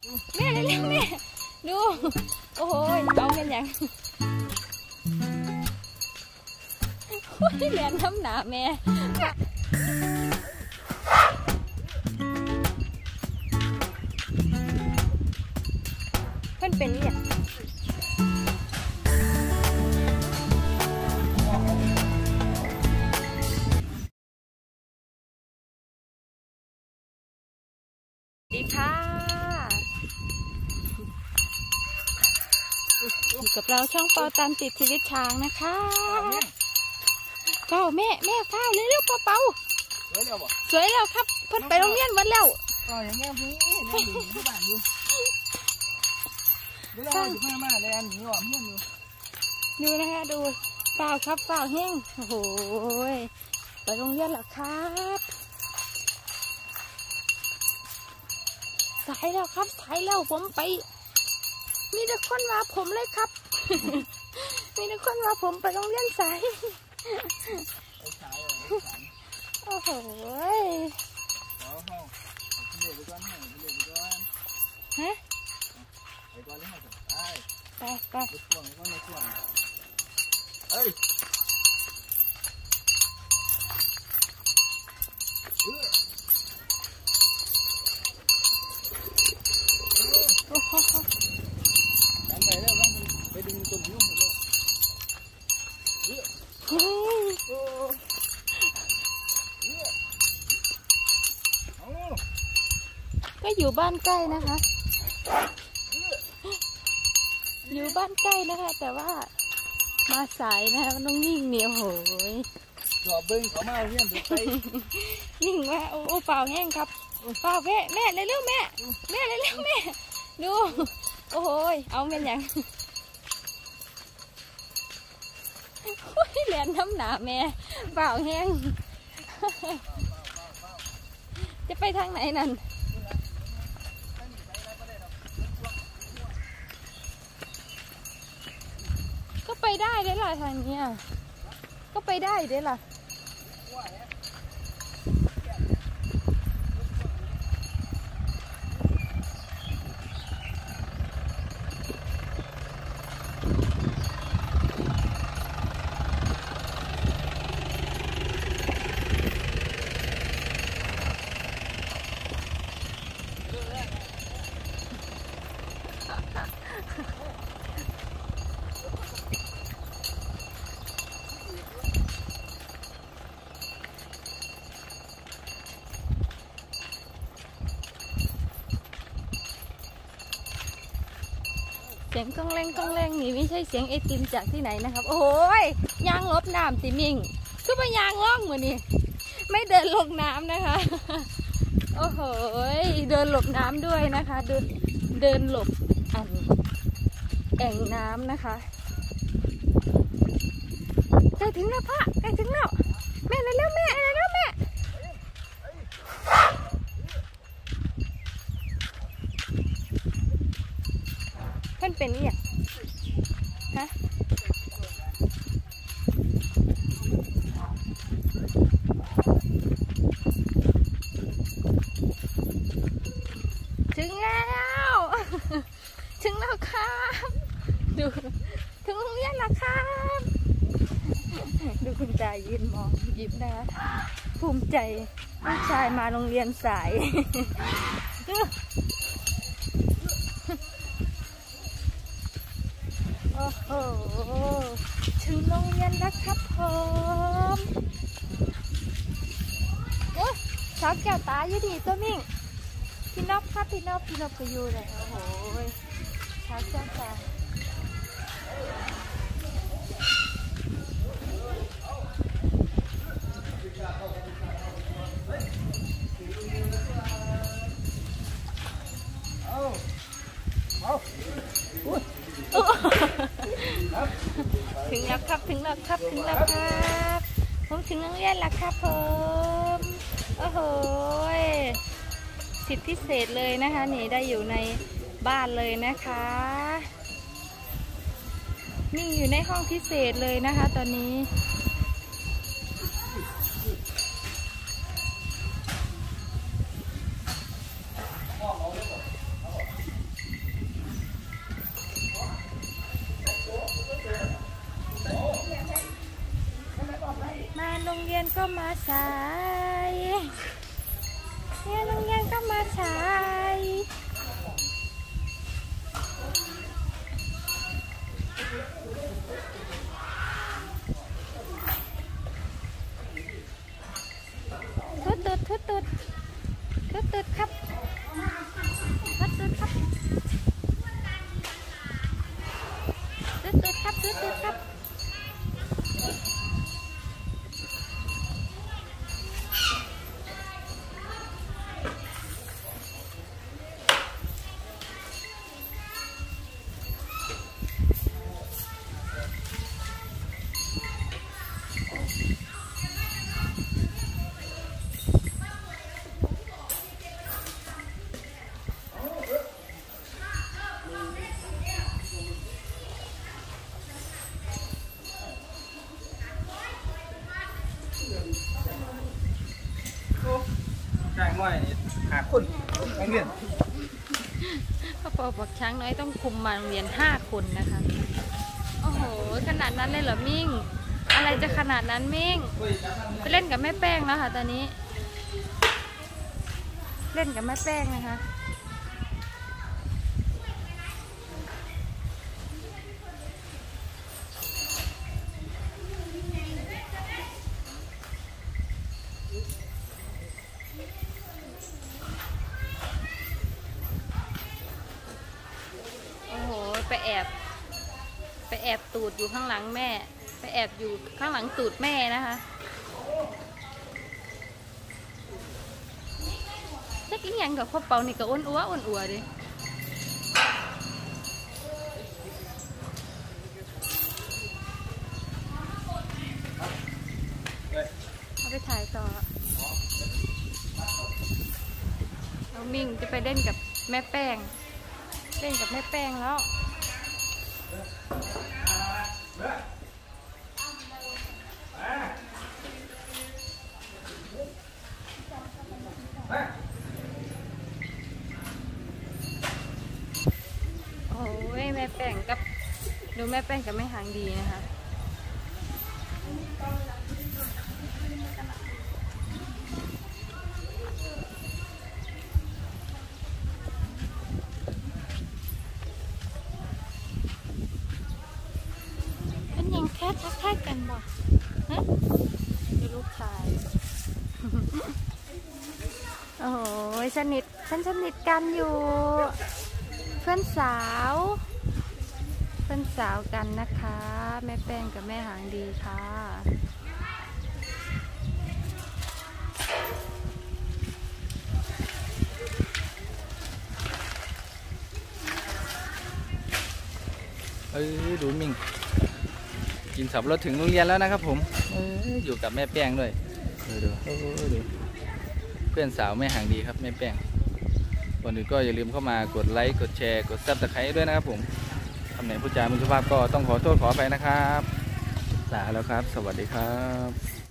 แม่เร็วๆแม่ดูโอ้โหเอาเป็นอย่างเรียนน้ำหนาแม่เพิ่นเป็นเนี่ยดีค่ะอยู่กับเราช่องเปาตามติดชีวิตช้างนะคะเฝ้าแม่เฝ้าเร็วๆเปาสวยแล้วครับเพิ่นไปโรงเรียนวันแล้วอย่างเงี้ยพี่ที่บ้านอยู่ดูแลอยู่ข้างมาเลยอันนี้หอมเฮี้ยนอยู่ดูนะคะดูเฝ้าครับเฝ้าแห้งโอ้โหไปโรงเรียนแล้วครับสายแล้วครับสายแล้วผมไปมีแต่คนว่าผมเลยครับมีแต่คนว่าผมไปโรงเรียนสายโอ้โหฮะไปเอ้ยโอ้โหไปแล้วไปดึงตัวนุ่มเลยก็อยู่บ้านใกล้นะคะอยู่บ้านใกล้นะคะแต่ว่ามาสายนะคะมันต้องยิ่งเหนียวโหยจอบเบิ้งเขามาเฮี้ยนดูไปยิ่งว่าโอ้เปล่าแห้งครับเปล่าแม่เร็วๆแม่เร็วๆแม่ดูโอ้โหเอาเป็นอย่างเรียนน้ำหนาแม่เปล่าแห้งจะไปทางไหนนั่นก็ไปได้เด้ล่ะทางเนี้ยก็ไปได้เด้ล่ะเสียงก้องแรงนี่ไม่ใช่เสียงไอติมจากที่ไหนนะครับโอ้ยยางลบน้ำติมิงคือไปยางล่องมือนี่ไม่เดินลงน้ำนะคะโอ้โหเดินหลบน้ำด้วยนะคะเดินหลบแอ่งน้ำนะคะใกล้ถึงแล้วพ่อใกล้ถึงแล้วแม่เร็วแม่เพื่อนเป็นเนี่ยฮะถึงแล้วครับดูถึงโรงเรียนแล้วครับดูคุณตายืนมองยิ้มนะคะภูมิใจลูกชายมาโรงเรียนสายโอ้โหถึงโรงเรียนแล้วครับผมโอ้สาวแก้วตาอยู่ดีตัวมิ่งพี่นพครับพี่นพก็อยู่เลยโอ้โหสาวแก้วตาถึงแล้วครับผมถึงโรงเรียนแล้วครับผมโอ้โหสิทธิพิเศษเลยนะคะนี่ได้อยู่ในบ้านเลยนะคะนิ่งอยู่ในห้องพิเศษเลยนะคะตอนนี้มาใส่เนี่ยน้องแยงก็มาใส่ทุดตุดทุดตุดทุดตุดครับทุดตุดครับทุดตุดครับทุดตุดครับจ่ายง่อยหาคนไม่เงินพ่อปอบอกช้างน้อยต้องคุมมาโรงเรียน5 คนนะคะโอ้โหขนาดนั้นเลยเหรอมิ่งอะไรจะขนาดนั้นมิ่งไปเล่นกับแม่แป้งแล้วค่ะตอนนี้เล่นกับแม่แป้งนะคะโอ้โหไปแอบตูดอยู่ข้างหลังแม่ไปแอบอยู่ข้างหลังตูดแม่นะคะจะกินอย่างกับพ่อเปานี่ก็อ้วนอัวดิเอาไปถ่ายต่อเอามิ่งจะไปเล่นกับแม่แป้งเล่นกับแม่แป้งแล้วโอ้ยแม่แป้งกับดูแม่แป้งกับแม่หางดีนะคะเป็นยังแค่ทักทายกันบ่ฮะดูลูกชาย โอ้โหฉันสนิทกันอยู่เพื่อนสาวกันนะคะแม่แป้งกับแม่หางดีค่ะดูมิ่งกินสับรถถึงโรงเรียนแล้วนะครับผมอยู่กับแม่แป้งด้วยดูเพื่อนสาวแม่หางดีครับแม่แป้งก่อนอื่นก็อย่าลืมเข้ามากดไลค์กดแชร์กดซับสไครต์ด้วยนะครับผมคำไหนพูดจาไม่สุภาพก็ต้องขอโทษขออภัยนะครับลาแล้วครับสวัสดีครับ